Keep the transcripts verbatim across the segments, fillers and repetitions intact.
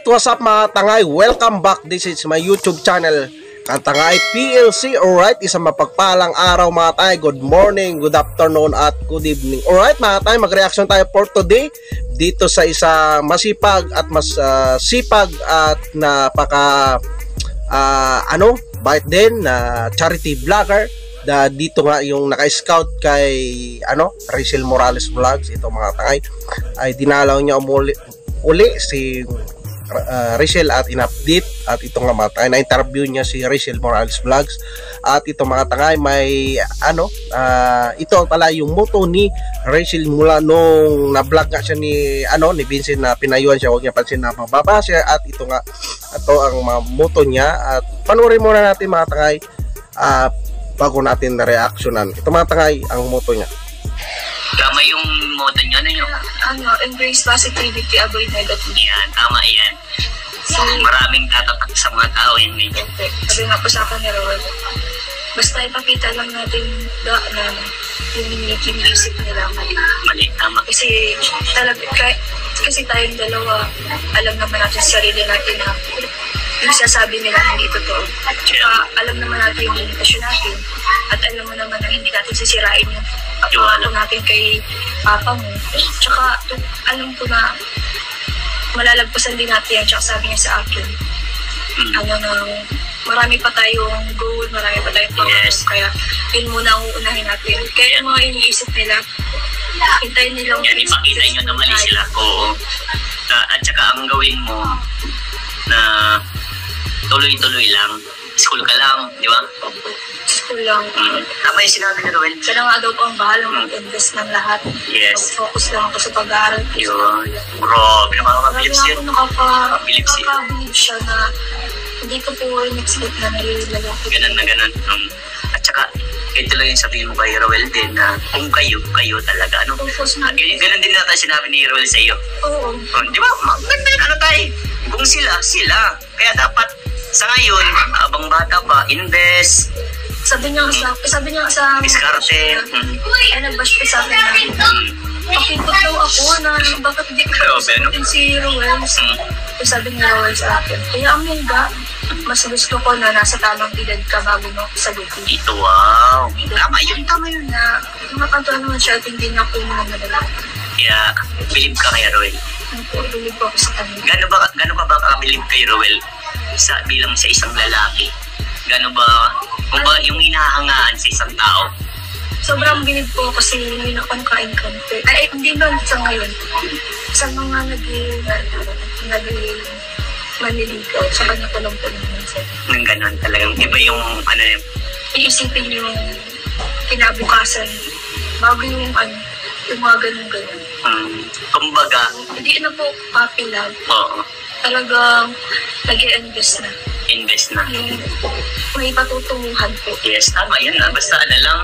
Alright, what's up mga tangay? Welcome back. This is my YouTube channel, Kantangay P L C. Alright, isang mapagpalang araw mga tangay. Good morning, good afternoon, at good evening. Alright mga tangay, mag-reaction tayo for today dito sa isa masipag at mas uh, sipag at napaka uh, ano, bait din na charity vlogger. Da, dito nga yung naka-scout kay ano, Rachel Morales Vlogs. Ito mga tangay ay dinalaw niya umuli, uli si uh, Rachel at in-update. At ito nga mga tangay, na-interview niya si Rachel Morales Vlogs. At ito mga tangay, may ano, uh, ito pala yung motto ni Rachel mula nung na-vlog nga siya ni ano, ni Vincent na pinayuan siya. Huwag niya pansin na mababa siya. At ito nga, ito ang mga motto niya. At panoorin muna natin mga tangay uh, bago natin na-reactionan. Ito mga tangay, ang motto niya. Tama yung motto niya, ano yung? Ano, embrace positivity, avoid negativity. Yan, tama yan. So, maraming tatatak sa mga tao yun. okay. Sabi nga po sa akin ni Roel, basta ipakita lang natin da, na yung iniisip nila mali. Mali, tama. Kasi talaga, kahit, kasi tayong dalawa, alam naman natin sa sarili natin na yung sasabi nila hindi totoo. Tsaka alam naman natin yung limitasyon natin. At alam mo naman na hindi natin sisirain yung pangako natin kay papa mo. Tsaka alam ko na malalagpasan din natin yan. Tsaka sabi niya sa akin, mm. ano na, marami pa tayong goal, marami pa tayong pangako. Yes. Kaya yun muna ang uunahin natin. Kaya yung mga iniisip nila, hintayin nilang yan, ipakita nyo na mali sila. Oo. Uh, at saka ang gawin mo na tuloy-tuloy lang. School ka lang, di ba? School lang. Mm. Tama yung sinabi ni Roel. Siya na nga daw po ang bahala mag-invest ng lahat. Yes. Mag-focus lang ako sa pag-aaral. Yun. Bro, pinakakabilib siya. Nakakabilib siya. Nakakabilib siya na hindi ko po in-expect na nalilagay. Ganun na ganun. Um, at saka, ito lang yung sabihin mo kay Roel din na kung kayo, kayo talaga. Ano? Focus na. Ganun din natin sinabi ni Roel sa iyo. Oo. Oh, di ba? Maganda ano tayo? Kung sila, sila. Kaya dapat sa ngayon, abang bata pa, invest. Sabi niya sa, sabi niya sa diskarte. Hmm. Ay, nag-bash pa sa akin na, hmm. pakipot daw ako na bakit di ko sabihin si Roel. Hmm. Sabi niya Roel sa akin, kaya amiga, mas gusto ko na nasa tamang edad ka bago mo sagutin. Ito, wow. Tama yun. Tama yun na, makakanto naman siya at hindi na ako muna nadala. Kaya, bilib ka kay Roel. Bilib ko ako sa kanya. Gano'n ba, gano'n ka ba kabilib kay Roel sa bilang sa isang lalaki? Gano'n ba, kung ba yung inahangaan sa isang tao? Sobrang bilib ko kasi hindi na akong ka-encounter. Ay, hindi ba sa ngayon? Sa mga naging, naging maniligaw, sa kanya ko lang po naman siya. Nang gano'n talagang, iba yung, ano yun? Iisipin yung kinabukasan, bago yung, ano, yung mga ganun-ganun. Hmm. Kumbaga, hindi na po puppy love. Oo. Talagang nag-i-invest na. Invest na. Yung may patutunguhan po. Yes, tama yun na. Basta ano lang,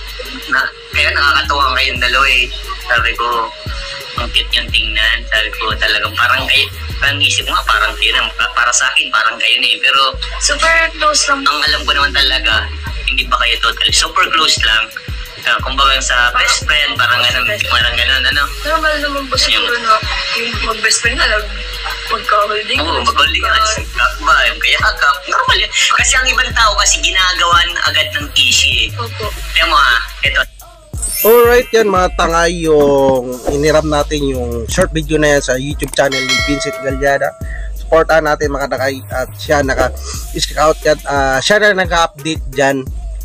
na, kaya nakakatuwa kayong dalawa eh. Sabi ko, ang cute yung tingnan. Sabi ko talagang parang kayo, parang isip mo nga parang kayo na, para sa akin parang kayo na eh. Pero super close lang. Ang alam ko naman talaga, hindi pa kayo totally. Super close lang. Uh, kumbaga sa best friend, parang gano'n, parang gano'n, ano? Normal naman po siguro na yung mag-best friend na lang, magka-holding. Oo, mag-holding hands, ba, yung kayakap, normal yan. Kasi ang ibang tao kasi ginagawan agad ng issue eh. Opo. Kaya mo ha, ito. Alright, yan mga tangay, yung iniram natin yung short video na yan sa YouTube channel ni Vincent Galyada. Supportahan natin mga tangay at siya naka-scout yan, uh, siya na naka-update dyan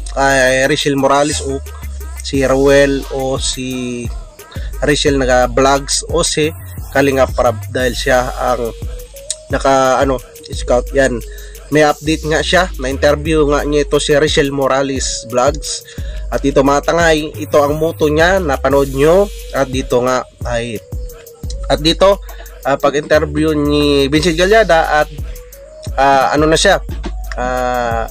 kay Rachel Morales o si Roel o si Rachel naga-vlogs o si Kalinga Prab dahil siya ang naka ano scout yan. May update nga siya, na interview nga niya ito si Rachel Morales Vlogs. At ito mga tangay, ito ang motto niya, napanood nyo. At dito nga ay at dito uh, pag interview ni Vincent Galyada at uh, ano na siya uh,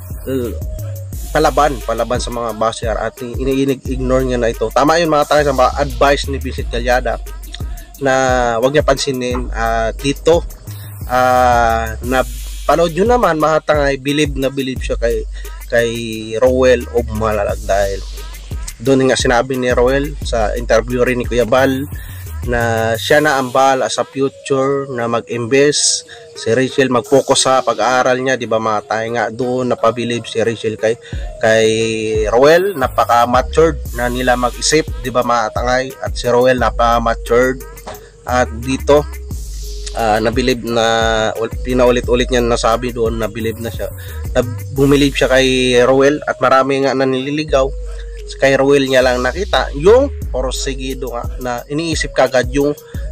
palaban, palaban sa mga basher at iniinig-ignore niya na ito. Tama yun mga tangay sa mga advice ni Vincent Galyada na wag niya pansinin. Uh, dito uh, na panood nyo naman mga tangay, believe na believe siya kay kay Roel o Malalag dahil doon nga sinabi ni Roel sa interview rin ni Kuya Bal na siya na ang bahala sa future na mag-invest. Si Rachel mag-focus sa pag-aaral niya, di ba mga tayo nga doon napabilib si Rachel kay kay Roel, napaka-matured na nila mag-isip, di ba mga tangay, at si Roel napaka-matured. At dito uh, nabilib na pinaulit-ulit niya nasabi doon, nabilib na siya, na bumilib siya kay Roel, at marami nga na nililigaw. Kay Roel niya lang nakita yung porsigido nga na iniisip kagad yung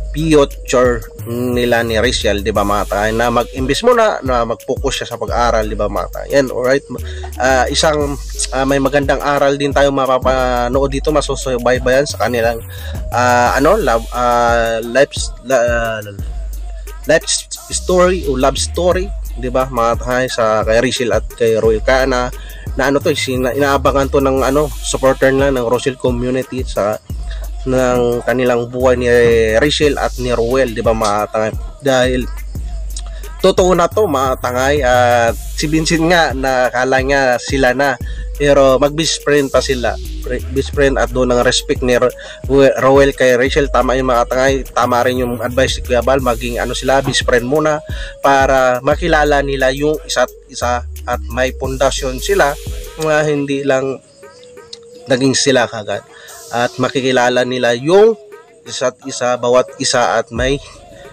future nila ni Rachel, di ba mga tayo, na mag-imbes muna, na mag-focus siya sa pag-aral, di ba mga tayo. Yan, alright. Uh, isang uh, may magandang aral din tayo mapapanood dito, masusubaybayan sa kanilang uh, ano, love, uh, life, uh, life story o love story, di ba mga tayo, sa kay Rachel at kay Roel. Kaya na na ano to, inaabangan to ng ano, supporter na ng Rachel community sa ng kanilang buhay ni Rachel at ni Roel, di ba mga tangay, dahil totoo na to mga tangay. At si Vincent nga nakala niya sila na, pero mag best friend pa sila, best friend, at doon ang respect ni Roel kay Rachel. Tama yung mga tangay, tama rin yung advice ni Kuya Bal, maging ano sila, best friend muna para makilala nila yung isa't isa at may pundasyon sila, mga hindi lang naging sila kagad, at makikilala nila yung isa't isa, bawat isa, at may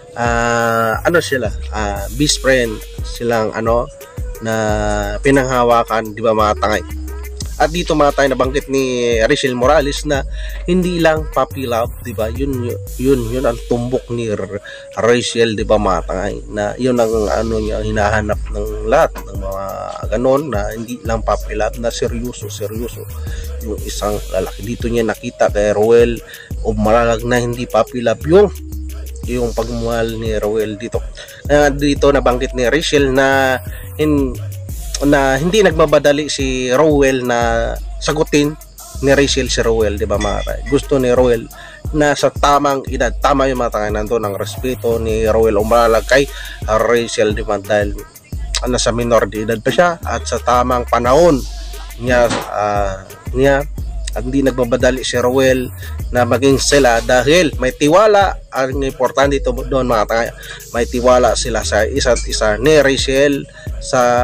uh, ano sila, uh, best friend silang ano na pinanghawakan, di ba mga tangay. At dito mga tayo nabanggit ni Rachel Morales na hindi lang puppy love, di ba? Yun, yun, yun ang tumbok ni Rachel, di ba mga tangay? Na yun ang ano niya, hinahanap ng lahat ng mga ganon, na hindi lang puppy love, na seryoso, seryoso yung isang lalaki. Dito niya nakita kay Roel o malalag na hindi puppy love yung yung pagmamahal ni Roel dito. Uh, dito nabanggit ni Rachel na in na hindi nagmamadali si Roel na sagutin ni Rachel si Roel, di ba mga tayo? Gusto ni Roel na sa tamang edad, tama yung mga tayo, nandun ang respeto ni Roel umalag kay Rachel, di ba, dahil nasa minor de edad pa siya, at sa tamang panahon niya uh, niya at hindi nagmamadali si Roel na maging sila, dahil may tiwala. Ang importante dito doon mga tayo, may tiwala sila sa isa't isa ni Rachel sa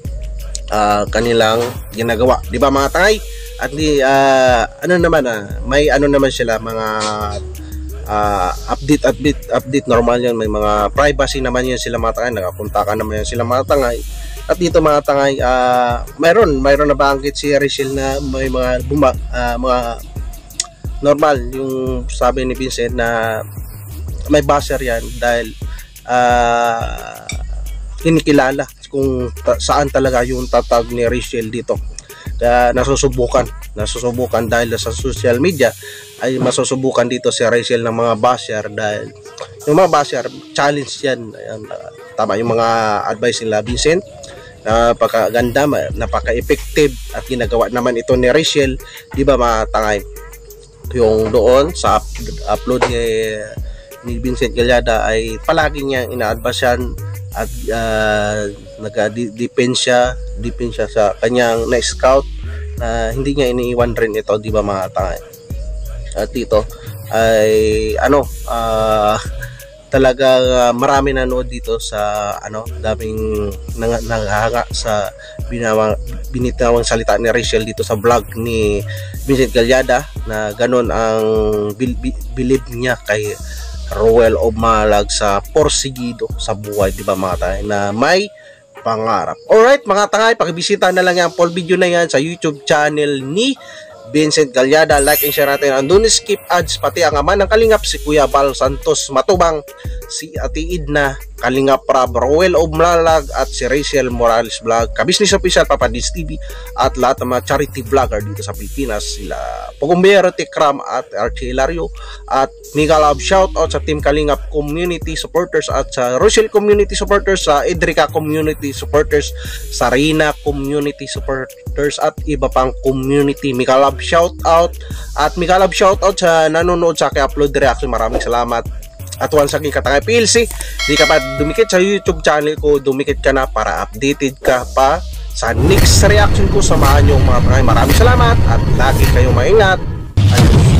Uh, kanilang ginagawa, di ba mga tangay? At di uh, ano naman ah, may ano naman sila mga uh, update update update normal yan, may mga privacy naman yan sila mga tangay, nakapunta naman yan sila mga tangay. At dito mga tangay, uh, mayroon mayroon na banggit si Rachel na may mga buma, uh, mga normal yung sabi ni Vincent na may buzzer yan, dahil uh, kinikilala kung ta saan talaga yung tatag ni Rachel dito. Kaya nasusubukan nasusubukan dahil sa social media ay masusubukan dito si Rachel ng mga basher, dahil yung mga basher challenge yan. Ayan, tama yung mga advice nila Vincent, napakaganda, napaka-effective, at ginagawa naman ito ni Rachel, di ba mga tangay? Yung doon sa up upload ni, ni Vincent Galyada ay palagi niya ina-advise yan, at uh, nag-depend siya, depend siya sa kanyang na-scout, na uh, hindi niya iniiwan rin ito, di ba mga tangay? At dito ay ano, uh, talaga uh, marami nanood dito sa ano, daming nanghanga sa binawang, binitawang salita ni Rachel dito sa vlog ni Vincent Galyada, na ganon ang bil bilib niya kay Roel Umalag sa porsigido sa buhay, di ba mga tayo, na may pangarap. Alright mga tangay, pakibisita na lang yan full video na yan sa YouTube channel ni Vincent Galyada. Like and share natin. Andun skip ads, pati ang ama ng Kalingap, si Kuya Bal Santos Matubang, si Ate Idna Kalingap Rab, Roel Umalag, at si Rachel Morales Vlog, Kabisnes Official, Papa Dis T V, at lahat ng mga charity vlogger dito sa Pilipinas, sila Pugumbero, Tikram, at Archie Hilario, at Mega Love. Shout out sa Team Kalingap Community Supporters, at sa Rachel Community Supporters, sa Edrica Community Supporters, sa Rina Community Supporters, at iba pang community. Mega Love shout out, at Mega Love shout out sa nanonood sa aking upload reaction. Maraming salamat. At once again, Katangay P L C, di ka pa dumikit sa YouTube channel ko, dumikit ka na para updated ka pa sa next reaction ko. Samahan nyo mga tangay. Maraming salamat at lagi kayong maingat. Adios.